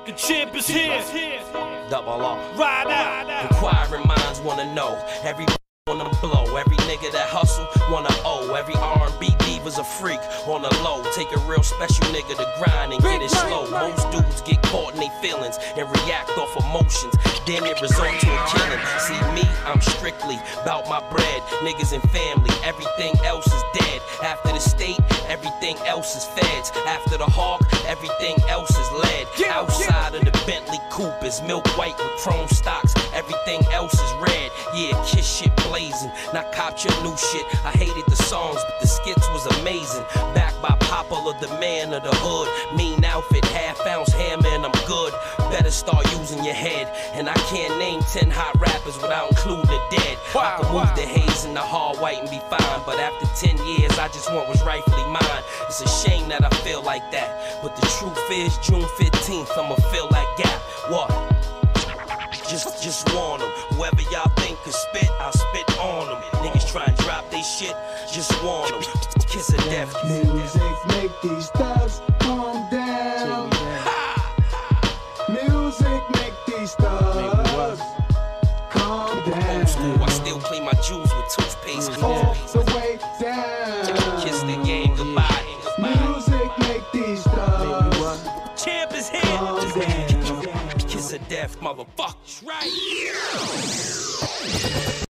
The champ is here. Double R. Ride out. Inquiring minds wanna know. Everybody wanna blow. Every nigga that hustle wanna owe. Every R&B diva's a freak on the low. Take a real special nigga to grind and get it slow. Most dudes get caught in their feelings and react off emotions. Then it result to a killing. See me, I'm strictly about my bread. Niggas and family, everything else is dead. After the state, everything else is feds. After the hawk, everything else is lead. Outside of the Bentley coupe is milk white with chrome stocks. Everything else is red. Yeah, kiss shit blazing. Now cop your new shit. I hated the songs, but the skits was amazing. Backed by popular demand of the hood. Mean outfit, half-ounce hammer, and I'm good. Better start using your head. And I can't name 10 hot rappers without including the dead. I can move the haze and the hard white and be fine. But after 10 years, I just want what's rightfully mine. It's a shame that I feel like that. But the truth is, June 15th, I'ma fill that gap. What? Just warn them. Whoever y'all think could spit, I'll spit on them. Niggas try and drop they shit, just warn them. Kiss of death. Music make these thugs calm down. Music make these thugs calm down. Old school, I still clean my jewels with toothpaste. All the way down. Kiss the game goodbye. Music make these thugs Champ is here. calm down. Kiss of death, motherfuckers, right?